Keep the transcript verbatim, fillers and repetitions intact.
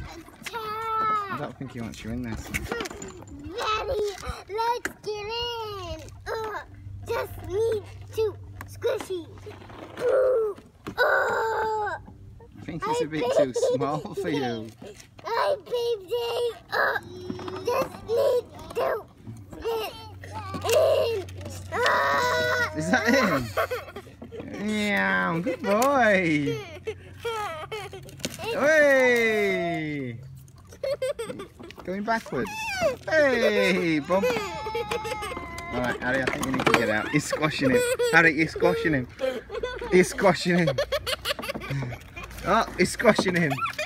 I don't think he wants you in there, son. Daddy, let's get in. Uh, just need two squishies. Ooh, uh, I think he's a bit too small for you. I baby. Uh, just need to get in. Uh, Is that him? Yeah, good boy. Hey! Going backwards. Hey, bump. Alright, Harry, I think you need to get out. He's squashing him. Harry, he's squashing him. He's squashing him. Oh, he's squashing him.